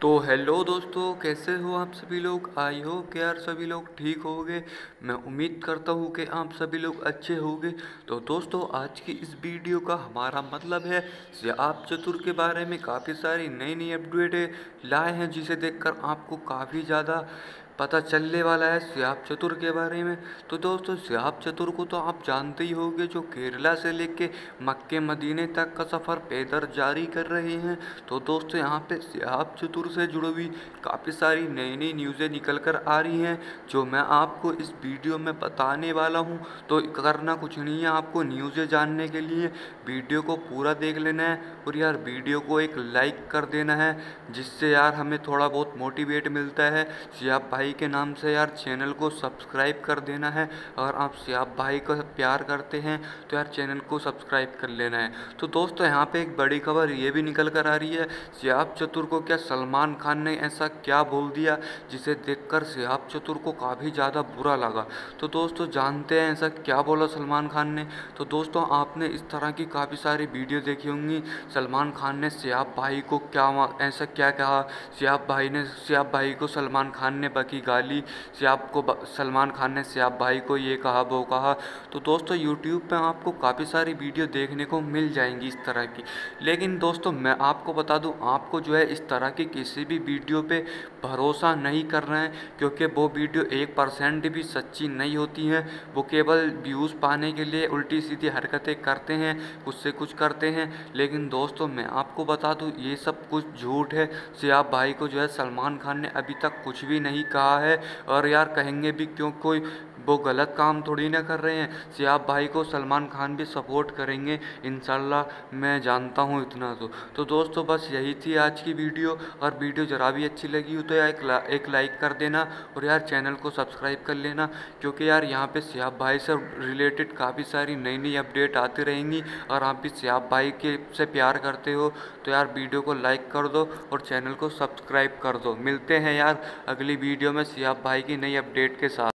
तो हेलो दोस्तों, कैसे हो आप सभी लोग। आई हो कि यार सभी लोग ठीक होंगे। मैं उम्मीद करता हूँ कि आप सभी लोग अच्छे होंगे। तो दोस्तों, आज की इस वीडियो का हमारा मतलब है श्याप चतुर के बारे में काफ़ी सारी नई नई अपडेट लाए हैं, जिसे देखकर आपको काफ़ी ज़्यादा पता चलने वाला है श्याप चतुर के बारे में। तो दोस्तों, श्याप चतुर को तो आप जानते ही होंगे, जो केरला से लेके मक्के मदीने तक का सफ़र पैदल जारी कर रहे हैं। तो दोस्तों, यहाँ पे श्याप चतुर से जुड़ी हुई काफ़ी सारी नई नई न्यूज़ें निकल कर आ रही हैं, जो मैं आपको इस वीडियो में बताने वाला हूँ। तो करना कुछ नहीं है, आपको न्यूज़ें जानने के लिए वीडियो को पूरा देख लेना है और यार वीडियो को एक लाइक कर देना है, जिससे यार हमें थोड़ा बहुत मोटिवेट मिलता है। श्याप भाई के नाम से यार चैनल को सब्सक्राइब कर देना है। अगर आप श्याप भाई का प्यार करते हैं तो यार चैनल को सब्सक्राइब कर लेना है। तो दोस्तों, यहाँ पे एक बड़ी खबर ये भी निकल कर आ रही है, श्याप चतुर को क्या सलमान खान ने ऐसा क्या बोल दिया जिसे देखकर श्याप चतुर को काफ़ी ज़्यादा बुरा लगा। तो दोस्तों, जानते हैं ऐसा क्या बोला सलमान खान ने। तो दोस्तों, आपने इस तरह की काफ़ी सारी वीडियो देखी होंगी। सलमान खान ने श्याप भाई को ऐसा क्या कहा, श्याप भाई को सलमान खान ने बकी गाली, सलमान खान ने श्याप भाई को ये कहा वो कहा। तो दोस्तों, यूट्यूब पे आपको काफ़ी सारी वीडियो देखने को मिल जाएंगी इस तरह की। लेकिन दोस्तों, मैं आपको बता दूं, आपको जो है इस तरह की किसी भी वीडियो पे भरोसा नहीं करना है, क्योंकि वो वीडियो 1% भी सच्ची नहीं होती हैं। वो केवल व्यूज़ पाने के लिए उल्टी सीधी हरकतें करते हैं, कुछ से कुछ करते हैं। लेकिन दोस्तों, मैं आपको बता दूं, ये सब कुछ झूठ है। श्याप भाई को जो है सलमान खान ने अभी तक कुछ भी नहीं कहा है, और यार कहेंगे भी क्यों, कोई वो गलत काम थोड़ी ना कर रहे हैं। श्याप भाई को सलमान खान भी सपोर्ट करेंगे इंशाल्लाह, मैं जानता हूँ इतना। तो दोस्तों, बस यही थी आज की वीडियो। और वीडियो ज़रा भी अच्छी लगी हो तो यार एक लाइक कर देना, और यार चैनल को सब्सक्राइब कर लेना, क्योंकि यार यहाँ पे श्याप भाई से रिलेटेड काफ़ी सारी नई नई अपडेट आती रहेंगी। और आप भी श्याप भाई के से प्यार करते हो तो यार वीडियो को लाइक कर दो और चैनल को सब्सक्राइब कर दो। मिलते हैं यार अगली वीडियो में श्याप भाई की नई अपडेट के साथ।